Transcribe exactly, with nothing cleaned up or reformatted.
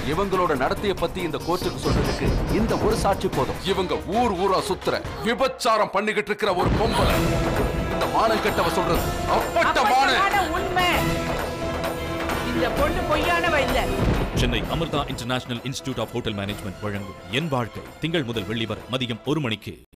இவங்களோட நடத்தைய பத்தி இந்த கோர்ட்டுக்கு சொல்றதுக்கு இந்த ஒரு சாட்சி போதும். இவங்க ஊர் ஊரா சுத்துற விபச்சாரம் பண்ணிக்கிட்டு இருக்கிற ஒரு பொம்பளை. இந்த மானம் கெட்டவ சொல்றது அப்பட்டமான உண்மை. இந்த பொண்ணு பொய்யானவ இல்ல. Chennai Amrita international institute of hotel management வழங்கும் என் வாழ்க்கை திங்கள் முதல் வெள்ளி வரை மதியம் ஒரு மணிக்கு.